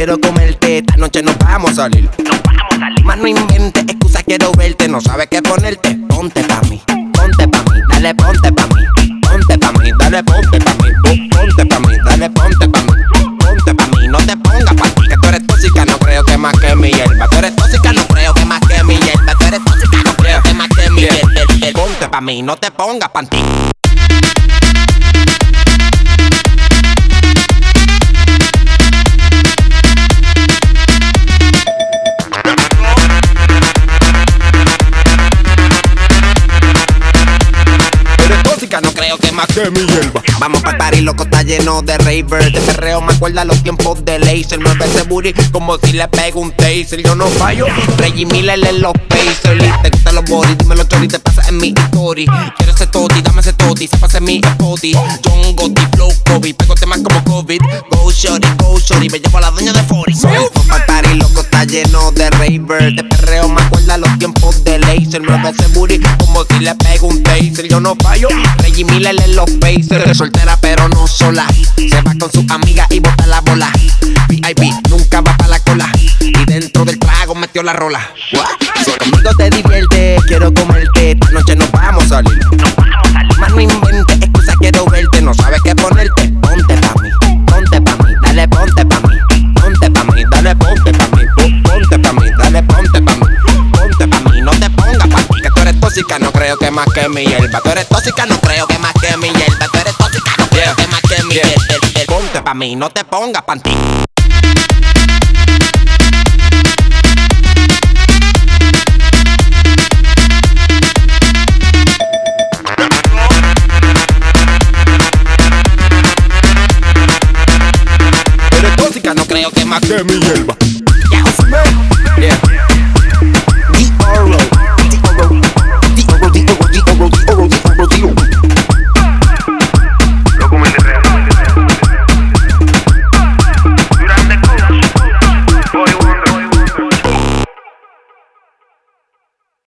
quiero comerte. Esta noche nos vamos a salir. Más no inventes excusa, quiero verte. No sabes qué ponerte, ponte pa' mí. Ponte pa' mí, dale ponte pa' mí. Ponte pa' mí, dale ponte pa' mí. Ponte pa' mí, dale ponte pa' mí. Ponte pa' mí, no te pongas pa' ti. Que tú eres tóxica, no creo que más que mi hierba. Tú eres tóxica, no creo que más que mi hierba. Tú eres tóxica, no creo que más que mi hierba. Ponte pa' mí, no te pongas pa' ti. No creo que más que mi hierba. Vamos pa' party, loco, está lleno de ravers. De perreo me acuerda los tiempos de laser. Mueve ese booty como si le pego un taser. Yo no fallo, Reggie Miller en los Pacers. Te gustan los body, dime los chori, te pasa en mi story. Quiero ese toti, dame ese toti, se pasa en mi spotty. John Gotti, Flow Kobe, pego temas como COVID. Go shorty, me llevo a la dueña de 40. Vamos pa' party, loco, está lleno de ravers. De perreo me acuerda los tiempos de laser. Mueve ese booty como si le pego un taser. Yo no fallo, Reggie Miller en los Pacers. Soltera pero no sola, se va con su amiga y bota la bola. VIP nunca va pa' la cola, y dentro del trago metió la rola. Conmigo te diviertes, quiero comerte. Esta noche nos vamos a salir. Más no inventes excusa, quiero verte. No sabes qué ponerte, ponte pa' mí. Ponte pa' mí, dale ponte pa' mí. Ponte pa' mí, dale ponte pa' mí. Ponte pa' mí, dale ponte pa' mí. Ponte pa' mí, no te pongas pa' ti. Que tú eres tóxica, no creo que más que mi hierba. Tú eres tóxica, no creo que más que mi hierba. Tú eres tóxica, no creo que más que mi hierba. Ponte pa' mí, no te pongas pa' ti. Tú eres tóxica, no creo que más que mi hierba.